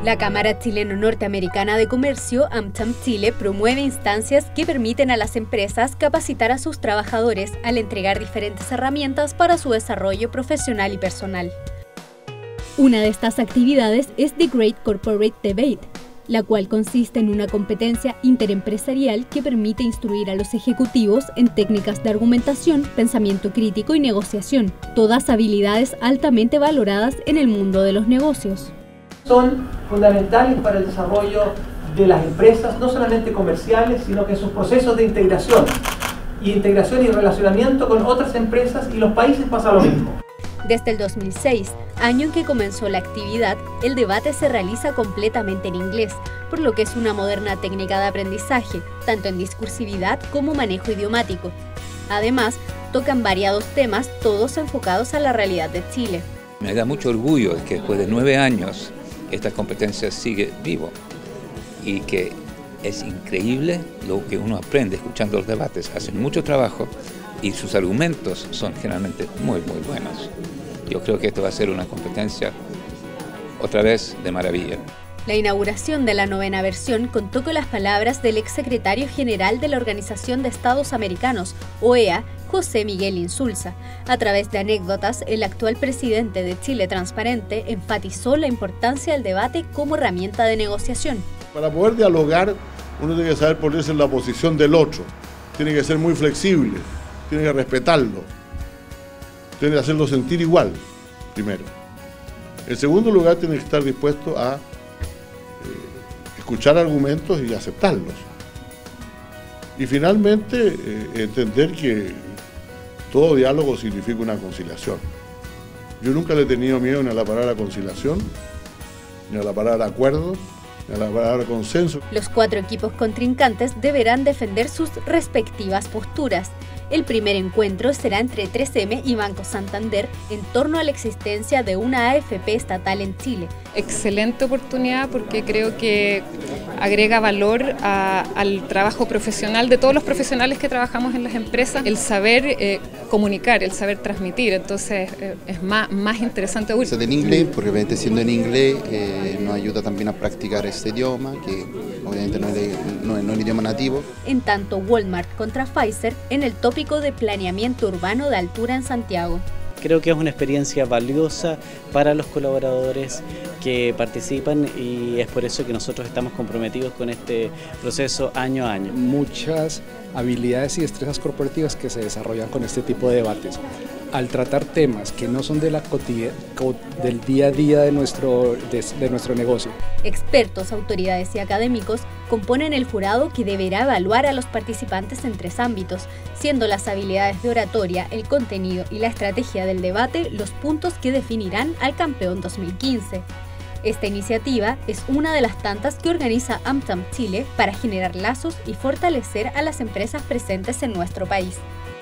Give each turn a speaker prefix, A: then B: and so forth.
A: La Cámara Chileno-Norteamericana de Comercio, AmCham Chile, promueve instancias que permiten a las empresas capacitar a sus trabajadores al entregar diferentes herramientas para su desarrollo profesional y personal. Una de estas actividades es The Great Corporate Debate, la cual consiste en una competencia interempresarial que permite instruir a los ejecutivos en técnicas de argumentación, pensamiento crítico y negociación, todas habilidades altamente valoradas en el mundo de los negocios.
B: Son fundamentales para el desarrollo de las empresas, no solamente comerciales, sino que en sus procesos de integración y relacionamiento con otras empresas, y los países pasa lo mismo.
A: Desde el 2006, año en que comenzó la actividad, el debate se realiza completamente en inglés, por lo que es una moderna técnica de aprendizaje, tanto en discursividad como manejo idiomático. Además, tocan variados temas, todos enfocados a la realidad de Chile.
C: Me da mucho orgullo que después de 9 años esta competencia sigue vivo y que es increíble lo que uno aprende escuchando los debates. Hacen mucho trabajo y sus argumentos son generalmente muy buenos. Yo creo que esto va a ser una competencia otra vez de maravilla.
A: La inauguración de la 9ª versión contó con las palabras del exsecretario general de la Organización de Estados Americanos, OEA, José Miguel Insulza. A través de anécdotas, el actual presidente de Chile Transparente enfatizó la importancia del debate como herramienta de negociación.
D: Para poder dialogar, uno tiene que saber ponerse en la posición del otro, tiene que ser muy flexible, tiene que respetarlo, tiene que hacerlo sentir igual, primero. En segundo lugar, tiene que estar dispuesto a escuchar argumentos y aceptarlos. Y finalmente, entender que todo diálogo significa una conciliación. Yo nunca le he tenido miedo ni a la palabra conciliación, ni a la palabra acuerdo, ni a la palabra consenso.
A: Los 4 equipos contrincantes deberán defender sus respectivas posturas. El primer encuentro será entre 3M y Banco Santander en torno a la existencia de una AFP estatal en Chile.
E: Excelente oportunidad porque creo que agrega valor al trabajo profesional de todos los profesionales que trabajamos en las empresas, el saber comunicar, el saber transmitir, entonces es más interesante aún.
F: En inglés, porque obviamente siendo en inglés nos ayuda también a practicar este idioma, que obviamente no es un idioma nativo.
A: En tanto, Walmart contra Pfizer en el tópico de planeamiento urbano de altura en Santiago.
G: Creo que es una experiencia valiosa para los colaboradores que participan y es por eso que nosotros estamos comprometidos con este proceso año a año.
H: Muchas habilidades y destrezas corporativas que se desarrollan con este tipo de debates. Al tratar temas que no son de del día a día de nuestro negocio.
A: Expertos, autoridades y académicos componen el jurado que deberá evaluar a los participantes en 3 ámbitos, siendo las habilidades de oratoria, el contenido y la estrategia del debate los puntos que definirán al campeón 2015. Esta iniciativa es una de las tantas que organiza AmCham Chile para generar lazos y fortalecer a las empresas presentes en nuestro país.